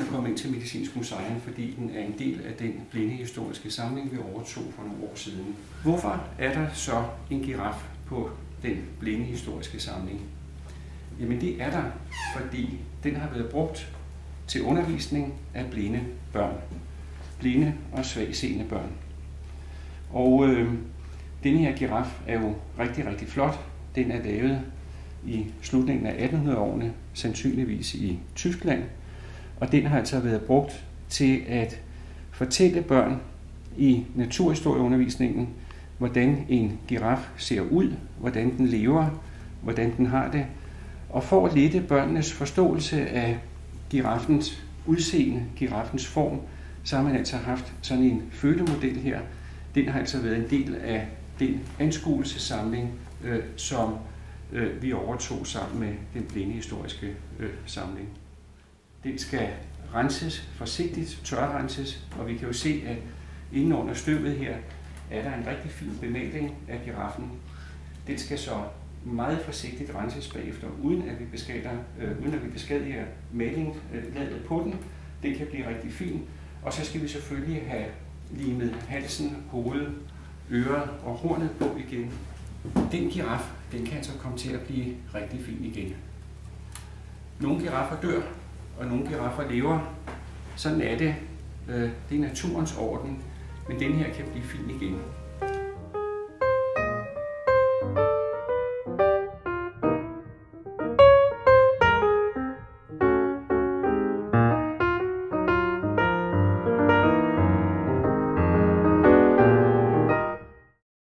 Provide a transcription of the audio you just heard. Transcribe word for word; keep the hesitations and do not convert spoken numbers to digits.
er kommet ind til Medicinsk Museum, fordi den er en del af den blindehistoriske samling, vi overtog for nogle år siden. Hvorfor er der så en giraf på den blindehistoriske samling? Jamen det er der, fordi den har været brugt til undervisning af blinde børn. Blinde og svagtseende børn. Og øh, denne her giraf er jo rigtig, rigtig flot. Den er lavet i slutningen af attenhundredeårene, sandsynligvis i Tyskland. Og den har altså været brugt til at fortælle børn i naturhistorieundervisningen, hvordan en giraf ser ud, hvordan den lever, hvordan den har det. Og for at lette børnenes forståelse af giraffens udseende, giraffens form, så har man altså haft sådan en følemodel her. Den har altså været en del af den anskuelsesamling, øh, som øh, vi overtog sammen med den blindehistoriske øh, samling. Den skal renses forsigtigt, tørrenses, og vi kan jo se, at inde under støvet her er der en rigtig fin bemaling af giraffen. Den skal så meget forsigtigt renses bagefter, uden at vi beskadiger, øh, uden at vi beskadiger malinglaget øh, på den. Den kan blive rigtig fin, og så skal vi selvfølgelig have limet halsen, hovedet, ører og hornet på igen. Den giraf, den kan altså komme til at blive rigtig fin igen. Nogle giraffer dør, og nogle giraffer lever. Sådan er det. Det er naturens orden, men den her kan blive fin igen.